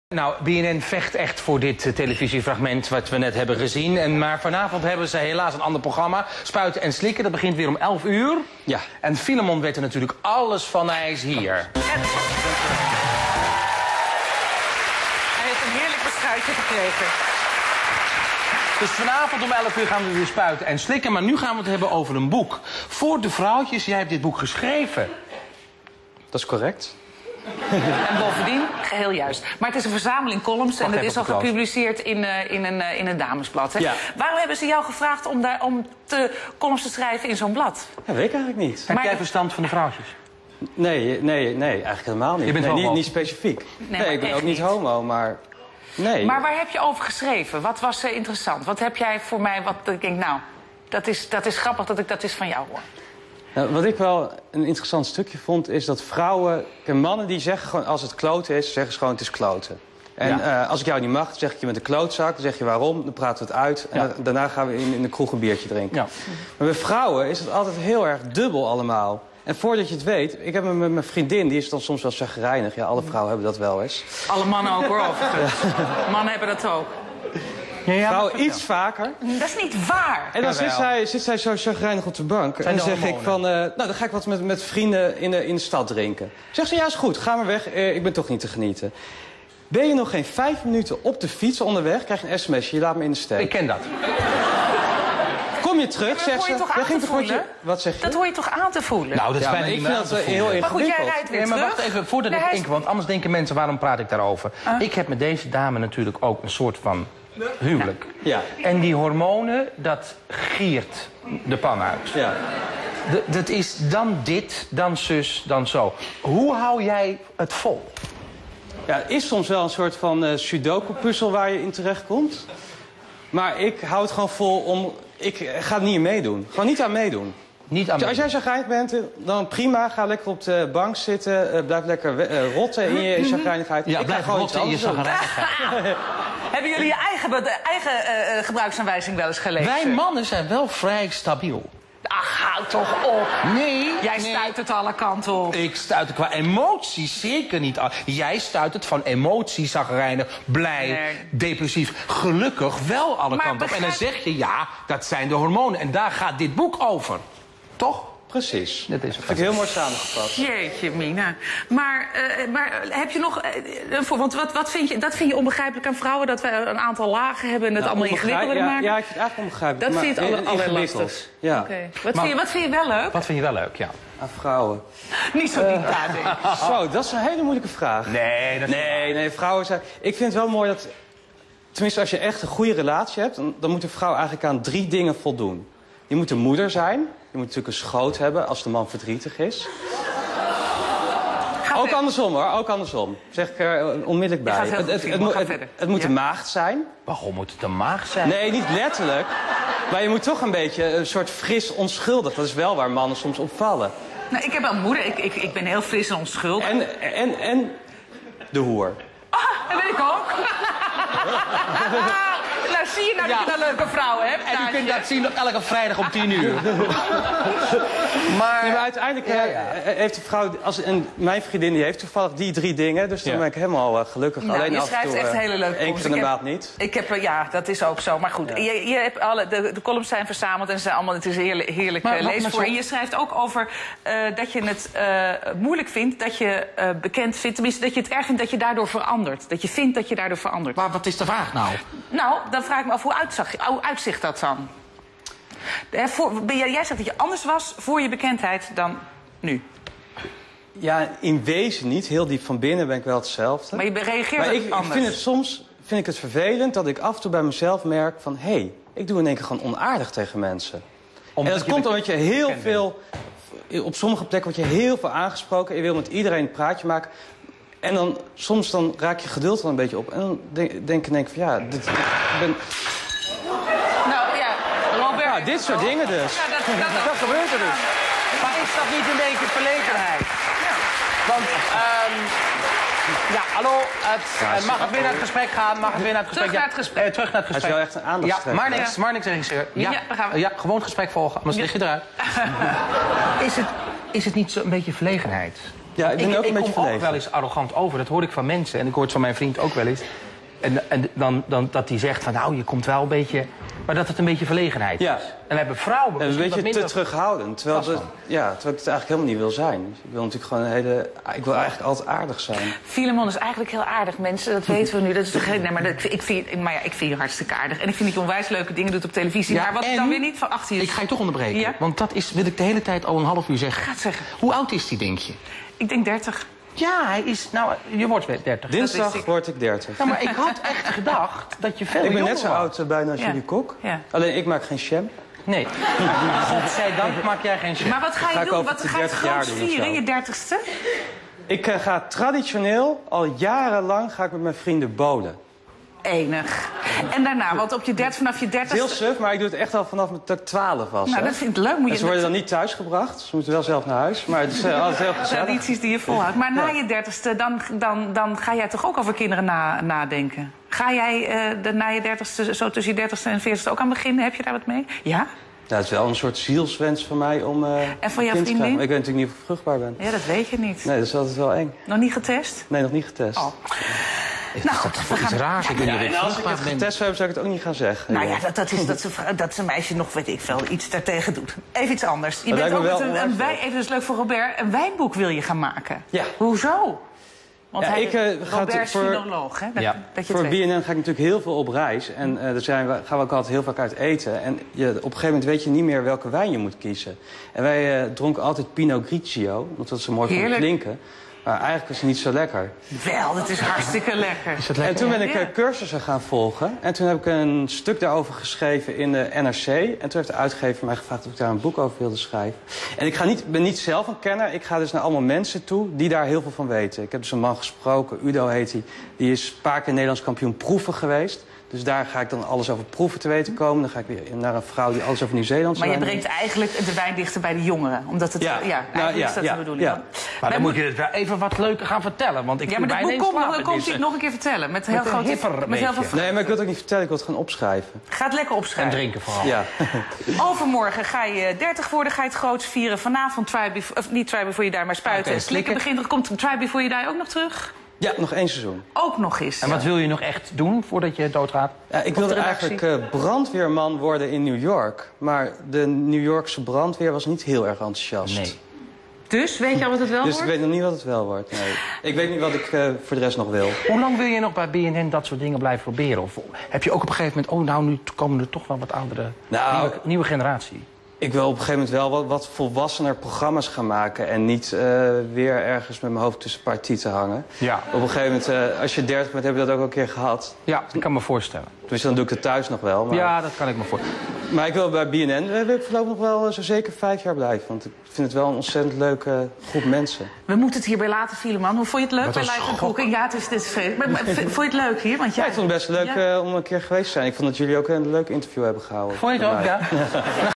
Nou, BNN vecht echt voor dit televisiefragment wat we net hebben gezien. Maar vanavond hebben ze helaas een ander programma. Spuiten en slikken, dat begint weer om 11 uur. Ja. En Filemon weet er natuurlijk alles van, hij is hier. Hij heeft een heerlijk beschuitje gekregen. Dus vanavond om 11 uur gaan we weer spuiten en slikken. Maar nu gaan we het hebben over een boek. Voor de vrouwtjes, jij hebt dit boek geschreven. Dat is correct. En bovendien, geheel juist. Maar het is een verzameling columns en het is al gepubliceerd in een damesblad. Hè? Ja. Waarom hebben ze jou gevraagd om columns te schrijven in zo'n blad? Dat weet ik eigenlijk niet. Heb jij verstand van de vrouwtjes? Nee, eigenlijk helemaal niet. Je bent niet specifiek. Nee, ik ben ook niet homo, maar... Nee. Maar waar heb je over geschreven? Wat was interessant? Wat heb jij voor mij, wat ik denk, nou, dat is grappig dat ik dat eens van jou hoor. Nou, wat ik wel een interessant stukje vond, is dat vrouwen... Mannen die zeggen gewoon, als het kloten is, zeggen ze gewoon het is kloten. En als ik jou niet mag, dan zeg ik je met een klootzak. Dan zeg je waarom, dan praten we het uit. En daarna gaan we in de kroeg een biertje drinken. Ja. Maar bij vrouwen is het altijd heel erg dubbel allemaal. En voordat je het weet, ik heb met mijn vriendin, die is dan soms wel chagrijnig. Ja, alle vrouwen hebben dat wel eens. Alle mannen ook hoor, mannen hebben dat ook. Ja, vrouwen iets vaker. Dat is niet waar. En dan zit zij zo chagrijnig op de bank. En dan zeg ik van, nou dan ga ik wat met vrienden in de stad drinken. Zegt ze, ja is goed, ga maar weg, ik ben toch niet te genieten. Ben je nog geen 5 minuten op de fiets onderweg, krijg je een sms'je, je laat me in de steek. Ik ken dat. Kom je terug, zegt ze. Wat zeg je? Dat hoor je toch aan te voelen? Nou, dat is bijna ik vind dat heel ingewikkeld. Maar goed, jij rijdt weer terug. Maar wacht even, voordat ik denk, want anders denken mensen, waarom praat ik daarover? Ik heb met deze dame natuurlijk ook een soort van huwelijk. Ja. En die hormonen, dat giert de pan uit. Ja. Dat is dan dit, dan zus, dan zo. Hoe hou jij het vol? Ja, het is soms wel een soort van sudoku-puzzel waar je in terechtkomt. Maar ik hou het gewoon vol om... Ik ga er niet in meedoen. Gewoon niet aan meedoen. Niet aan als jij chagrijnig bent, dan prima. Ga lekker op de bank zitten. Blijf lekker rotten in je chagrijnigheid. Ja, blijf rotten in je chagrijnigheid. Hebben jullie je eigen gebruiksaanwijzing wel eens gelezen? Wij mannen zijn wel vrij stabiel. Ach, hou toch op. Nee. Jij stuit het alle kanten op. Ik stuit het qua emoties zeker niet af. Jij stuit het van emoties, chagrijnig, blij, depressief, gelukkig wel alle kanten op. En dan zeg je, ja, dat zijn de hormonen. En daar gaat dit boek over. Toch? Precies. Dat vind ik heel mooi samengevat. Jeetje, Mina. Maar heb je nog... want wat vind je, dat vind je onbegrijpelijk aan vrouwen? Dat we een aantal lagen hebben en het allemaal ingewikkelder maken? Ja, ik vind het eigenlijk onbegrijpelijk. Dat vind je het allerlastigst? Ja. Okay. Wat vind je wel leuk? Wat vind je wel leuk, ja. Aan vrouwen. Niet zo diep nadenken. Zo, dat is een hele moeilijke vraag. Nee, vrouwen zijn... Ik vind het wel mooi dat... Tenminste, als je echt een goede relatie hebt... dan moet een vrouw eigenlijk aan 3 dingen voldoen. Je moet een moeder zijn. Je moet natuurlijk een schoot hebben als de man verdrietig is. Ook andersom hoor, ook andersom. Zeg ik er onmiddellijk bij. Het moet een maagd zijn. Waarom moet het een maagd zijn? Nee, niet letterlijk. Maar je moet toch een beetje een soort fris onschuldig. Dat is wel waar mannen soms opvallen. Nou, ik heb wel een moeder. Ik ben heel fris en onschuldig. En de hoer. Ah, dat weet ik ook. Nou, zie je nou dat je een leuke vrouw hebt? En u kunt dat zien op elke vrijdag om 10 uur. Maar uiteindelijk heeft de vrouw... mijn vriendin die heeft toevallig die 3 dingen. Dus dan ben ik helemaal gelukkig. Nou, alleen je schrijft echt hele leuke columns. 1 keer in de maand niet. Ja, dat is ook zo. Maar goed, je hebt de columns zijn verzameld en ze zijn allemaal, het is heerlijk leesvoer. En je schrijft ook over dat je het moeilijk vindt, dat je bekend vindt... Tenminste, dat je het erg vindt dat je daardoor verandert. Dat je vindt dat je daardoor verandert. Maar wat is de vraag nou? Nou, dan vraag ik me af, hoe uitzicht dat dan? Jij zegt dat je anders was voor je bekendheid dan nu. Ja, in wezen niet. Heel diep van binnen ben ik wel hetzelfde. Maar je reageert anders. Soms vind ik het vervelend dat ik af en toe bij mezelf merk van... hé, ik doe in één keer gewoon onaardig tegen mensen. En dat komt omdat je heel veel... Op sommige plekken word je heel veel aangesproken. Je wil met iedereen een praatje maken. En dan soms raak je geduld er een beetje op. En dan denk ik van ja, ik ben... Nou ja, Robert... Ja, dit soort dingen dus. Ja, dat gebeurt er dus. Maar is dat niet een beetje verlegenheid? Ja. Want, ja, hallo, mag het weer naar het gesprek gaan? Mag het weer naar het gesprek? Terug naar het gesprek. Terug naar het gesprek. Hij is wel echt een aandachtstrekker. Ja, maar niks, regisseur. Ja, gewoon het gesprek volgen, anders lig je eruit. Is het niet zo een beetje verlegenheid? Ja, ik ben ook een beetje kom ook wel eens arrogant over. Dat hoor ik van mensen. En ik hoor het van mijn vriend ook wel eens. En dan dat hij zegt van, nou, je komt wel een beetje... Maar dat het een beetje verlegenheid is. En dan hebben vrouwen... Een beetje te terughoudend. Terwijl ik het eigenlijk helemaal niet wil zijn. Dus ik wil natuurlijk gewoon ik wil eigenlijk altijd aardig zijn. Filemon is eigenlijk heel aardig, mensen. Dat weten we nu. Dat is toch ik vind je hartstikke aardig. En ik vind dat je onwijs leuke dingen doet op televisie. Ja, maar wat dan weer niet van achter je... Ik ga je toch onderbreken. Ja? Want dat wil ik de hele tijd al een half uur zeggen. Ga het zeggen. Hoe oud is die, denk je? Ik denk 30. Ja, hij is... Nou, je wordt 30. Dinsdag word ik 30. Ja, maar ik had echt gedacht dat je veel jonger was. Ik ben net zo oud bijna als jullie kok. Ja. Alleen ik maak geen jam. Nee. Godzijdank maak jij geen jam. Maar wat ga je doen? Wat ga je groots vieren, je 30ste? Ik ga traditioneel, al jarenlang, met mijn vrienden bowlen. Enig. En daarna, want vanaf je 30ste... Heel suf, maar ik doe het echt al vanaf dat ik 12 was. Nou, dat vind ik leuk. Ze worden dan niet thuisgebracht. Ze moeten wel zelf naar huis. Maar het is altijd heel gezellig. Tradities die je volhoudt. Maar na je 30ste, dan ga jij toch ook over kinderen nadenken? Ga jij na je 30ste, zo tussen je 30ste en 40ste ook aan beginnen? Heb je daar wat mee? Ja? Ja, het is wel een soort zielswens van mij om en van jouw kind te vriendin? krijgen. Maar ik weet natuurlijk niet of ik vruchtbaar ben. Ja, dat weet je niet. Nee, dat is altijd wel eng. Nog niet getest? Nee, nog niet getest. Oh. Nou, dat is raar. En als ik het getest heb, zou ik het ook niet gaan zeggen. Nou ja, dat een meisje nog, weet ik veel, iets daartegen doet. Even iets anders. Je bent ook met even dus leuk voor Robert, een wijnboek wil je gaan maken. Ja. Hoezo? Want Robert is filoloog, hè? Voor BNN ga ik natuurlijk heel veel op reis. En gaan we ook altijd heel vaak uit eten. En op een gegeven moment weet je niet meer welke wijn je moet kiezen. En wij dronken altijd Pinot Grigio, omdat dat zo mooi van klinken. Maar eigenlijk is het niet zo lekker. Wel, het is hartstikke lekker. En toen ben ik cursussen gaan volgen. En toen heb ik een stuk daarover geschreven in de NRC. En toen heeft de uitgever mij gevraagd of ik daar een boek over wilde schrijven. En ik ben niet zelf een kenner. Ik ga dus naar allemaal mensen toe die daar heel veel van weten. Ik heb dus een man gesproken, Udo heet hij. Die is een paar keer Nederlands kampioen proeven geweest. Dus daar ga ik dan alles over proeven te weten komen. Dan ga ik weer naar een vrouw die alles over Nieuw-Zeeland Maar je brengt eigenlijk de wijn dichter bij de jongeren. Omdat het, is dat de bedoeling. Ja. Maar dan moet je het wel even wat leuker gaan vertellen. Want ik maar dat komt hij nog een keer vertellen. Met heel groot Nee, maar ik wil het ook niet vertellen. Ik wil het gewoon opschrijven. Ga het lekker opschrijven. En drinken vooral. Ja. Overmorgen ga je 30 worden. Ga je het groots vieren. Vanavond niet Try Before You Die, maar Spuiten en Slikken begint. Komt Try Before You Die ook nog terug? Ja, nog 1 seizoen. Ook nog eens. En wat wil je nog echt doen voordat je doodgaat? Ja, ik wilde eigenlijk brandweerman worden in New York. Maar de New Yorkse brandweer was niet heel erg enthousiast. Nee. Dus, weet je al wat het wel wordt? Dus ik weet nog niet wat het wel wordt, nee. Ik weet niet wat ik voor de rest nog wil. Hoe lang wil je nog bij BNN dat soort dingen blijven proberen? Of heb je ook op een gegeven moment... nu komen er toch wel wat oudere, nieuwe generatie? Ik wil op een gegeven moment wel wat volwassener programma's gaan maken. En niet weer ergens met mijn hoofd tussen een paar tieten hangen. Ja. Op een gegeven moment, als je 30 bent, heb je dat ook al een keer gehad. Ja, dat kan me voorstellen. Dus dan doe ik het thuis nog wel. Maar... Ja, dat kan ik me voorstellen. Maar ik wil bij BNN voorlopig nog wel zo zeker 5 jaar blijven. Want ik vind het wel een ontzettend leuke groep mensen. We moeten het hierbij laten, Filemon. Hoe vond je het leuk bij Live en Cooking? Ja, het is vreselijk. Maar vond je het leuk hier? Want ja, ik vond het best leuk om een keer geweest te zijn. Ik vond dat jullie ook een leuk interview hebben gehouden. Vond je het ook, ja?